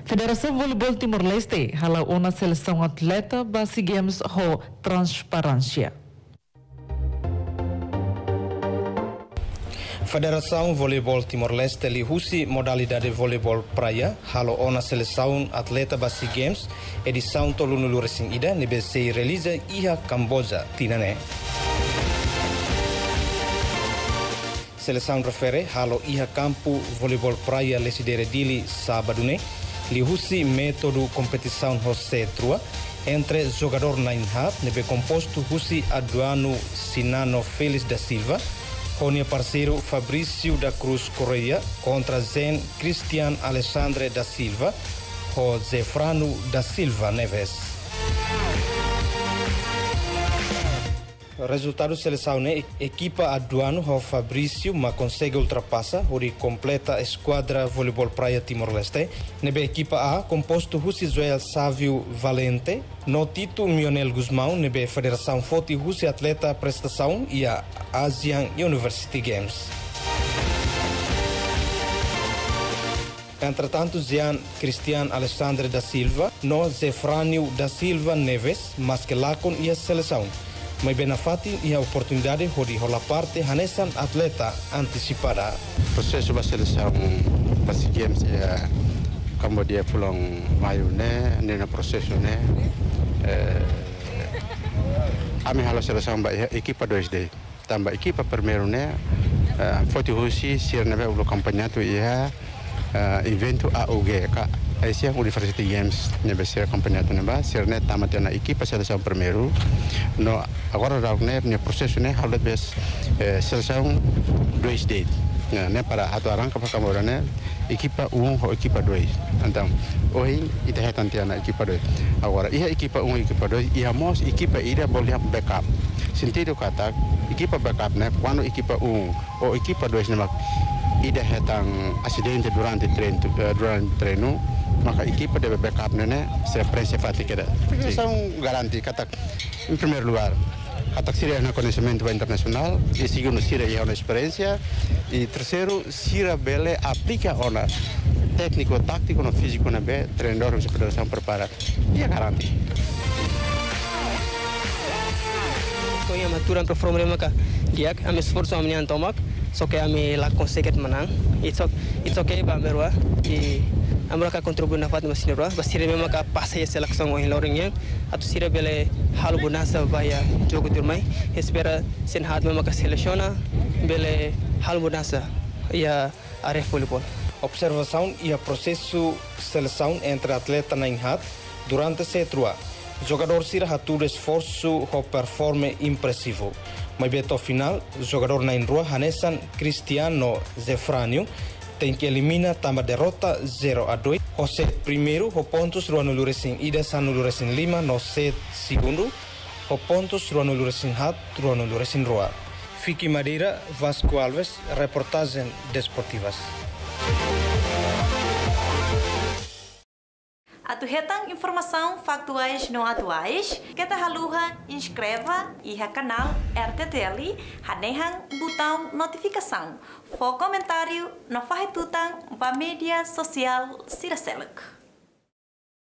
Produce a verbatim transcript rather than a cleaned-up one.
Federação Voleibol Timor-Leste hala uma seleção atleta base games ho transparência. Federação Voleibol Timor-Leste lihusi modalidade voleibol praia halo ona seleção atleta base games edição tolunulu resing ida nebe se realiza iha Kamboja tinane. Seleção refere halo iha campo voleibol praia lesidere dili sabadune lihusi método competição José Trua entre jogador nainhat nebe composto husi Aduano Sinano Félix da Silva Honia parceiro Fabrício da Cruz Correia contra Zen Cristian Alexandre da Silva ho Zefrano da Silva Neves. Resultado seleção né equipa Aduano ho Fabrício mas consegue ultrapassa hori completa a esquadra voleibol praia Timor-Leste nebe equipa A composto husi Joel Sávio Valente no Tito Mionel Guzmão nebe Federação Foti husi atleta prestação e a Asian University Games. Entretanto, Jean Cristian Alexandre da Silva no Zefrânio da Silva Neves mas que lá com a seleção. Mas benafati e a oportunidade de rolar parte hanesan atleta antecipada. Processo da seleção base games é como dia pulang mayu né, nena processo né. Ami hala seleção ba equipa dois D. Tambah equipa primeiro né. Foti husi sirna be ulo campeonato ia evento A U G ka Asia University Games nebe ser campeonato neba sirne tamat na equipa seleção primeiro no agora né ne processo né halat bes seleção dois D né para atu arranca para camora né equipa um ou equipa dois então hoje ita hetantia na equipa dois agora ia equipa um equipa dois ia mos equipa ida boleh backup sentido kata equipa backup né quando equipa um ou equipa dois né ida hetang acidente durante treino durante treino maka equipa deve backup né se principalmente que são garanti kata em primeiro lugar kata sira na conhecimento internacional e segundo sira é uma experiência e terceiro sira bele aplica ona técnico tático no físico na be treinador de federação prepara e é garanti. Kaya maturan performa maka dia kami esforço amanhã tomak só que kami lá consegue menang it's okay it's okay ba merwa e amra ka contribui na fatima sinira basire mesmo ka passa essa seleção em Lourinhã atu sira bele halo bonança vai jogo turmai espera sen hat mesmo ka seleciona bele halo bonança ia área voleibol. Observação e o processo seleção entre atleta na inhat durante a trua. Jogador sira hatu esforço ho performe impressivo. Mas beto final, jogador na rua hanesan Cristiano Zefrânio tem que eliminar tamba derrota zero a dois. José primeiro, ho pontos ruano luresin ida sanu luresin lima no set segundo. Ho pontos ruano luresin hat ruano luresin rua. Fique Madeira, Vasco Alves, reportagem desportivas. Atu hetang informação factuais não atuais, kita haluha inscreva e canal R T T L, hanehang botão notificação, for comentário no farretutang ba mídia social Siraseluk.